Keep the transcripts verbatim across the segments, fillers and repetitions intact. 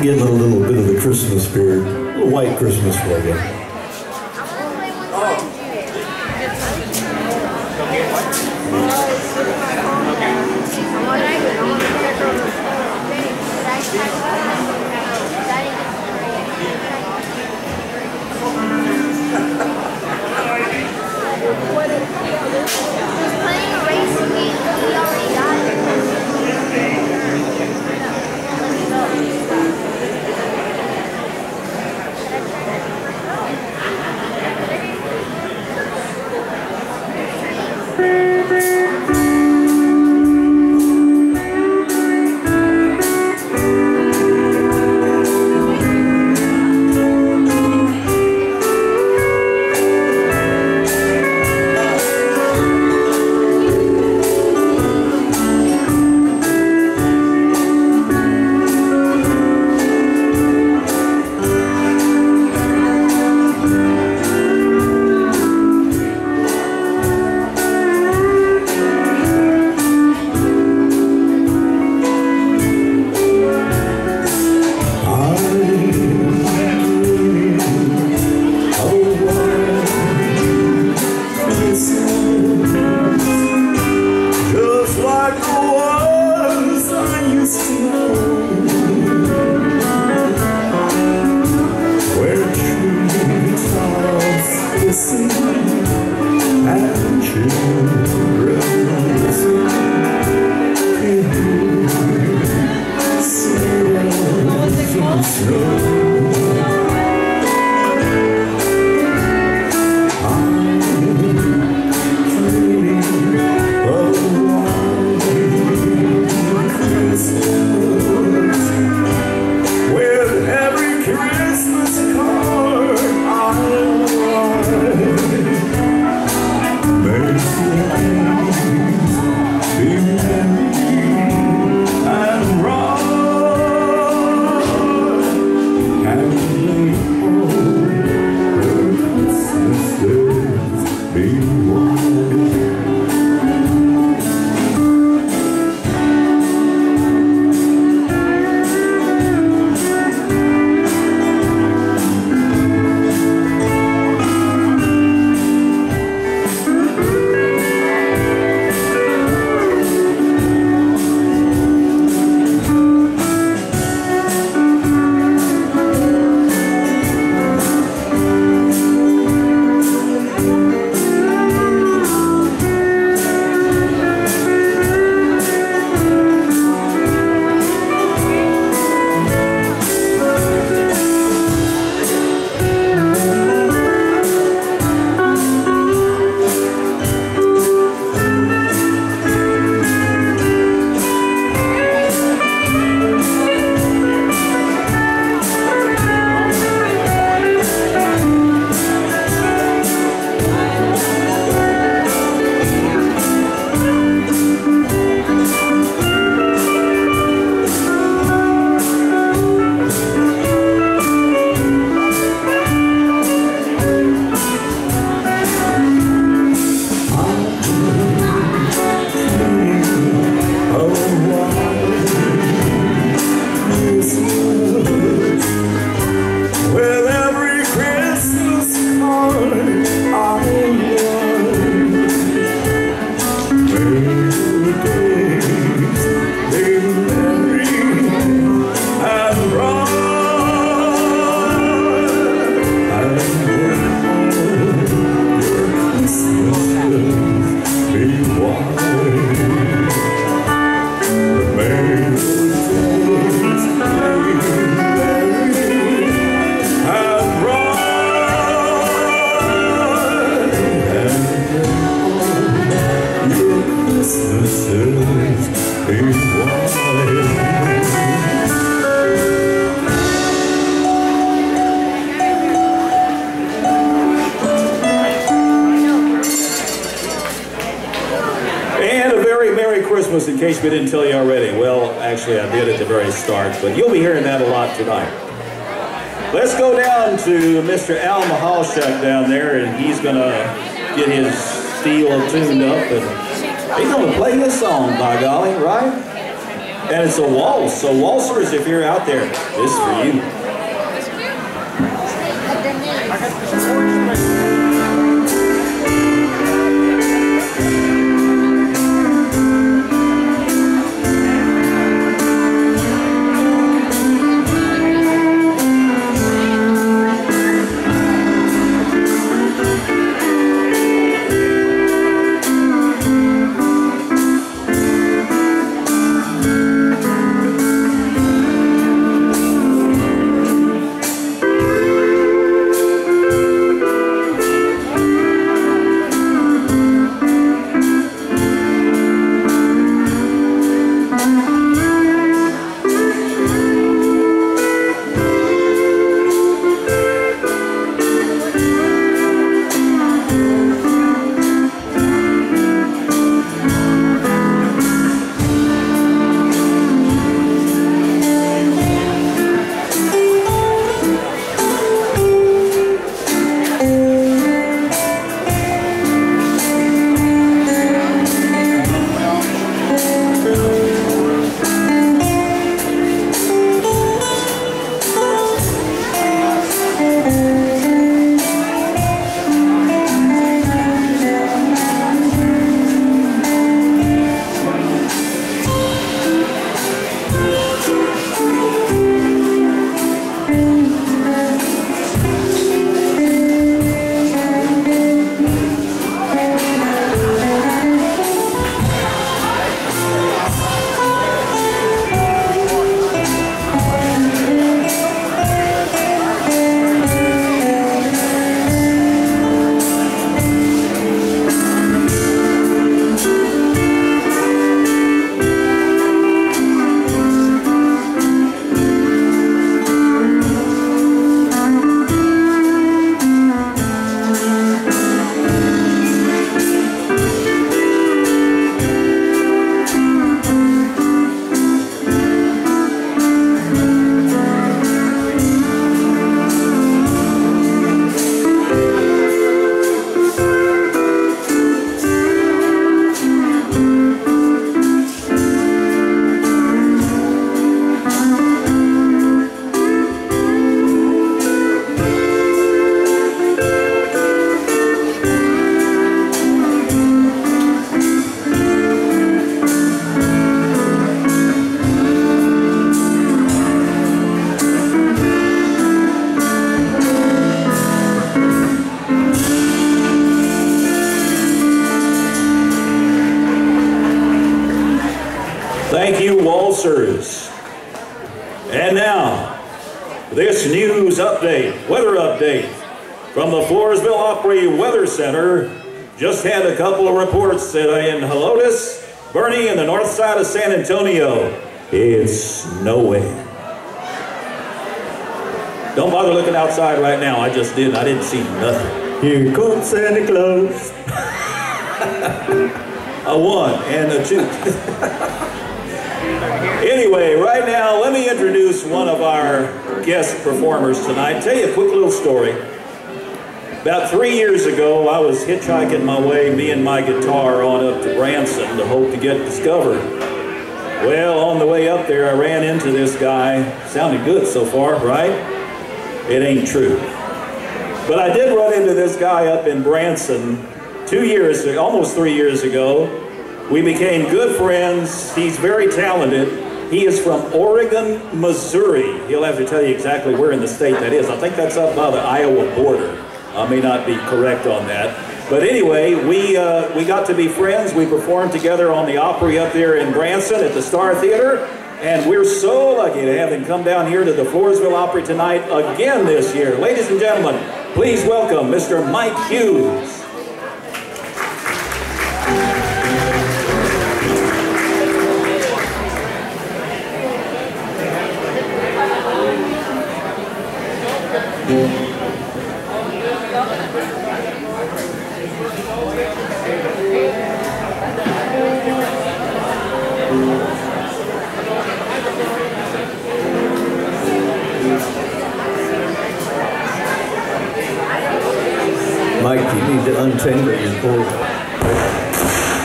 getting a little bit of the Christmas spirit, a little white Christmas for you. Christmas, in case we didn't tell you already. Well, actually I did at the very start, but you'll be hearing that a lot tonight. Let's go down to Mister Al Mahalchuk down there, and he's going to get his steel tuned up, and he's going to play his song, by golly, right? And it's a waltz. So waltzers, if you're out there, this is for you. Thank you, waltzers. And now, this news update, weather update from the Floresville Opry Weather Center. Just had a couple of reports that in Helotes, Bernie, and the north side of San Antonio, it's snowing. Don't bother looking outside right now. I just did. I didn't see nothing. Here comes Santa Claus. A one and a two. Anyway, right now, let me introduce one of our guest performers tonight. Tell you a quick little story. About three years ago, I was hitchhiking my way, me and my guitar, on up to Branson to hope to get discovered. Well, on the way up there, I ran into this guy. Sounded good so far, right? It ain't true. But I did run into this guy up in Branson two years, almost three years ago. We became good friends. He's very talented. He is from Oregon, Missouri. He'll have to tell you exactly where in the state that is. I think that's up by the Iowa border. I may not be correct on that. But anyway, we, uh, we got to be friends. We performed together on the Opry up there in Branson at the Star Theater. And we're so lucky to have him come down here to the Floresville Opry tonight again this year. Ladies and gentlemen, please welcome Mister Mike Hughes. Mike, you need to untangle your cord.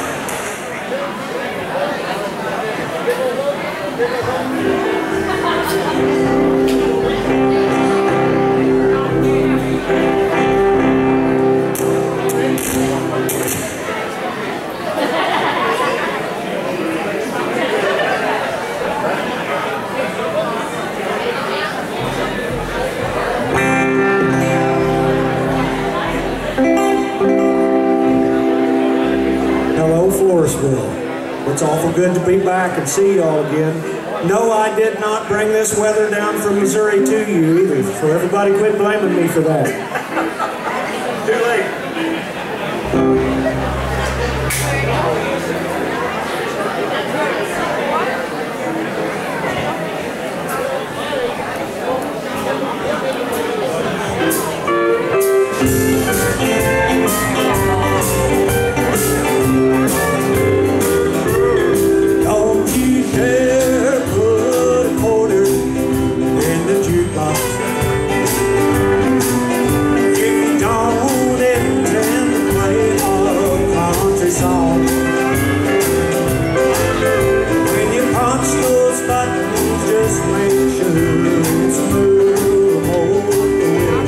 Hello, Floresville. It's awful good to be back and see y'all again. No, I did not bring this weather down from Missouri to you either, so everybody quit blaming me for that. Too late. Don't you dare put a quarter in the jukebox. If you don't intend to play a country song, when you punch those buttons, just make sure it's moving more the way.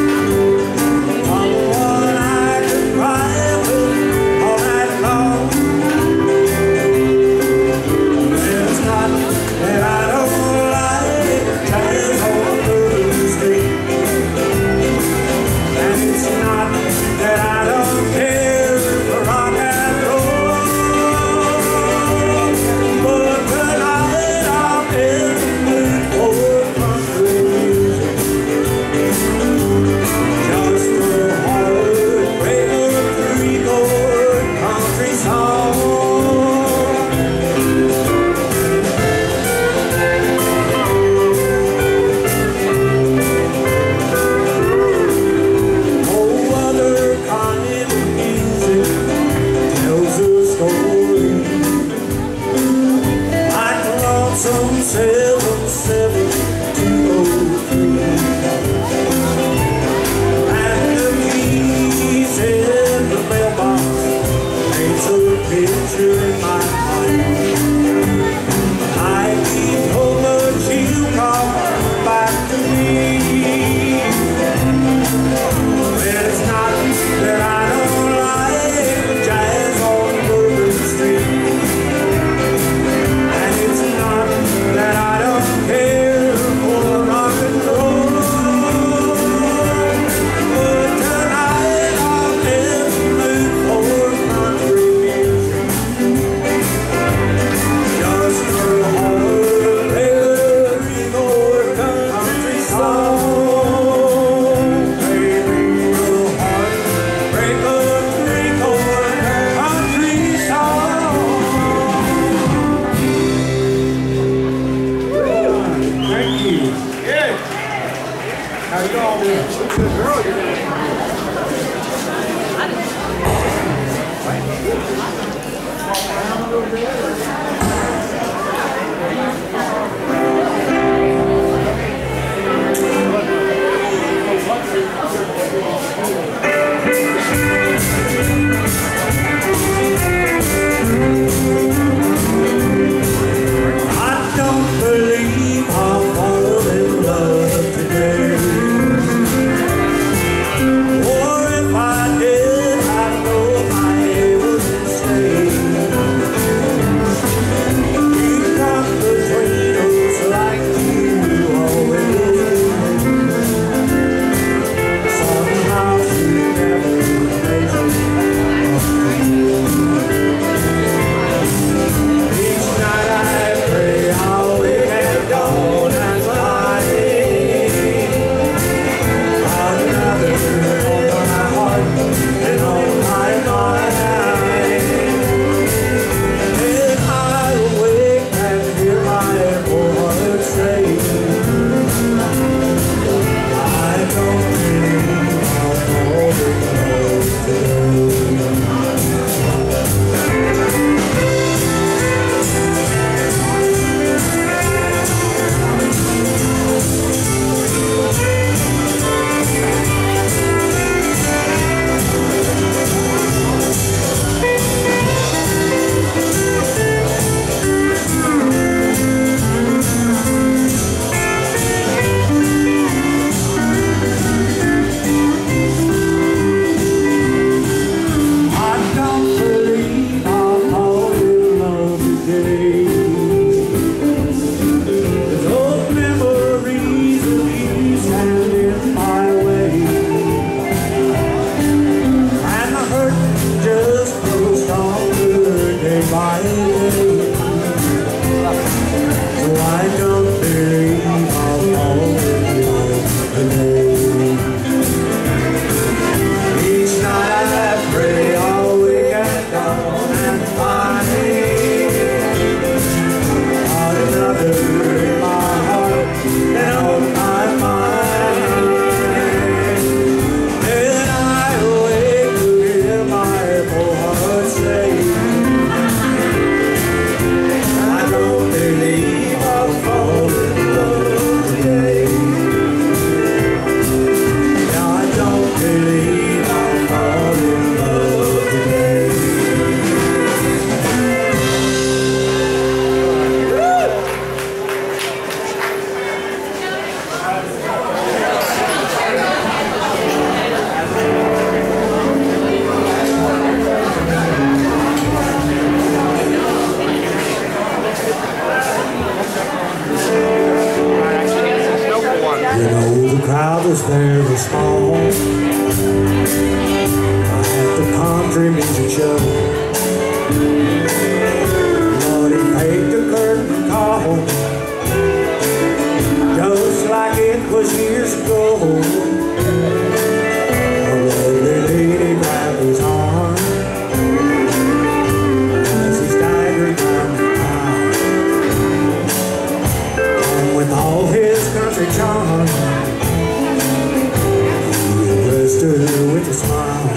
Someone I could cry with all night long. It's not that I don't like jazz on the street, and it's not that I don't care for rock and roll, but tonight I'm in the mood for country music. Just a heartbreaker, three-chord country song. No other kind of music tells a story like a lonesome seven seven two oh three, and the keys in the mailbox paints a picture in my mind. I keep hoping she'll come back to me. It's not that I don't like jazz on Bourbon Street, and it's not that I don't care for rock and roll, but tonight I'm in the mood for country music. Just a heartbreaker, three-chord country song. Baby, a heartbreaker, three-chord country song. Thank you. Yeah. How you all doing? Good girl, you're doing. I don't believe I'll fall in love today, or if I did, I know I wouldn't stay. was very small at the country music show. But he paid the curtain call just like it was years ago. A lovely lady grabbed his arm as he staggered down the aisle, and with all his country charm, with a smile.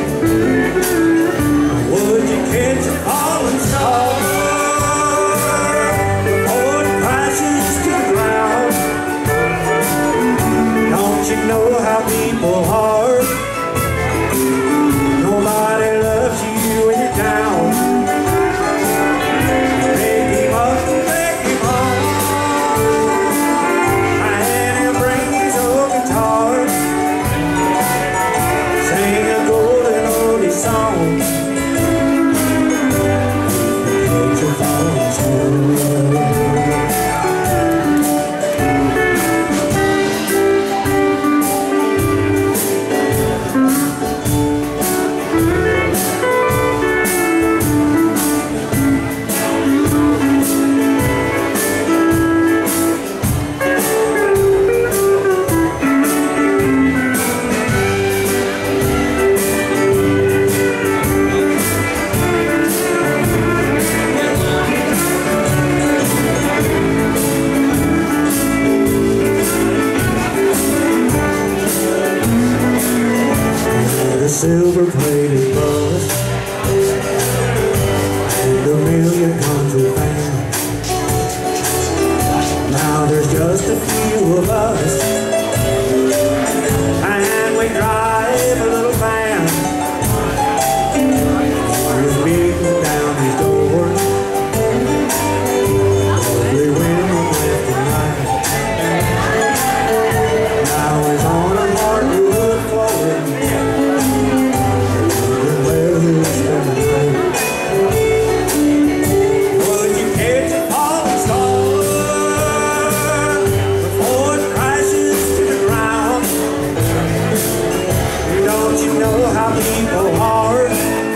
Would you catch a falling star before it crashes to the ground? Don't you know how people are? Nobody loves you when you're down. Pick him up and pick him up, and he'll bring his old guitar. Sing a golden oldie song. Catch a falling star. Silver-plated bus and a million country fans. Now there's just a few of us, and we drive a little van. We're beating down his door, lovely women left and right. Now he's on a hardwood floor. Would you catch a falling star before it crashes to the ground? Don't you know how people are?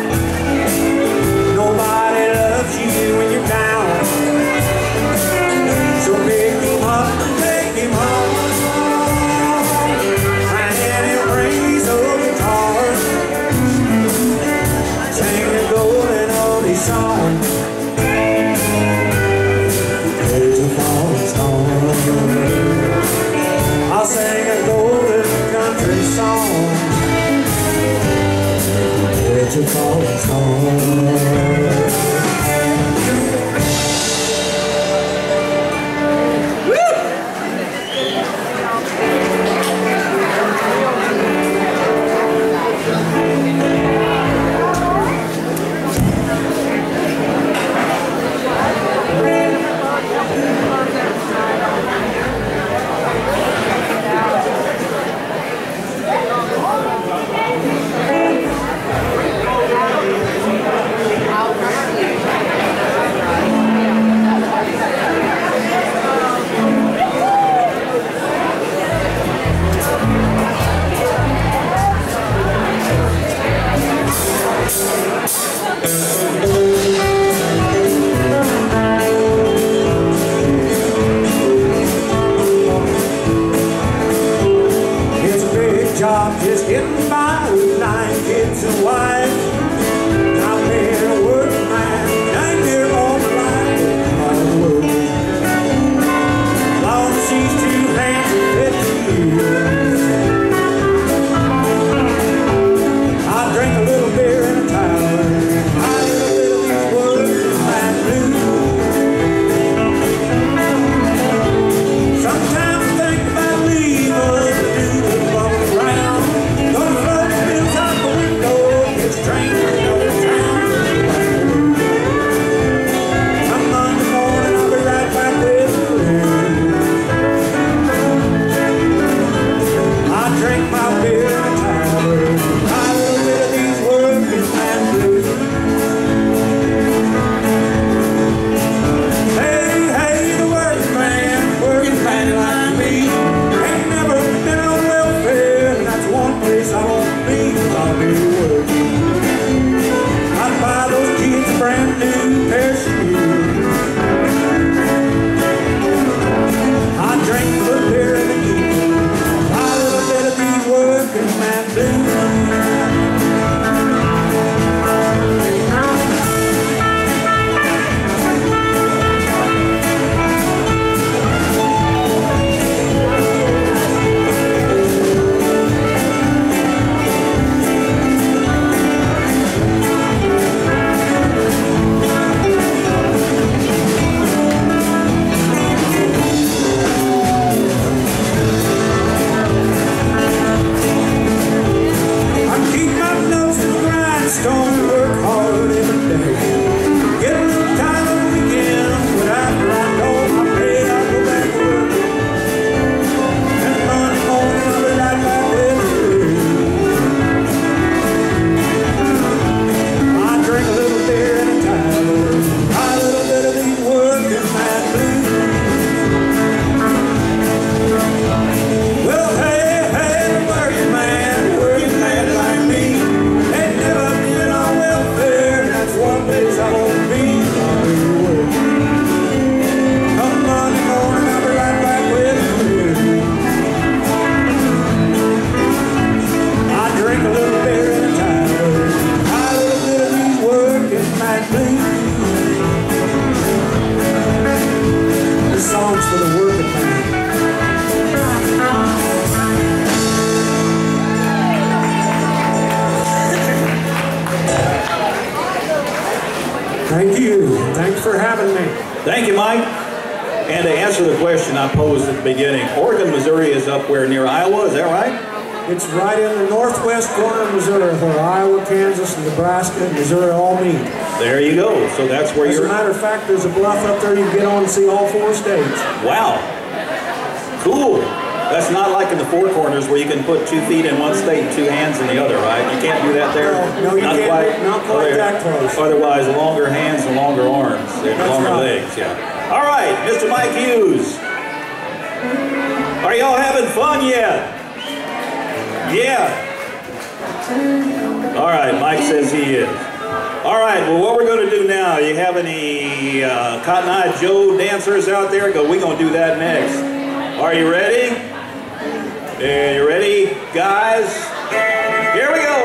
Nobody loves you when you're down. So pick him up and take him home, and he'll bring his old guitar. Sing a golden oldie song. Catch a falling star. I'll sing a golden country song. Catch a falling star. midnight blues. This song's for the working man. Thank you. Thanks for having me. Thank you, Mike. And to answer the question I posed at the beginning, Oregon, Missouri is up where, near Iowa, is that right? It's right in the northwest corner of Missouri, where Iowa, Kansas, and Nebraska and Missouri all meet. There you go. So that's where As you're... a matter of fact, there's a bluff up there you can get on and see all four states. Wow. Cool. That's not like in the Four Corners where you can put two feet in one state and two hands in the other, right? You can't do that there? No, no you not can't. Quite, not quite that close. Otherwise, longer hands and longer arms and That's longer right. legs, yeah. All right, Mister Mike Hughes. Are y'all having fun yet? Yeah. All right, Mike says he is. All right, well, what we're going to do now, you have any uh, Cotton Eye Joe dancers out there? Go, we're going to do that next. Are you ready? Yeah, you ready, guys? Here we go.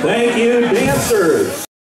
Thank you, dancers.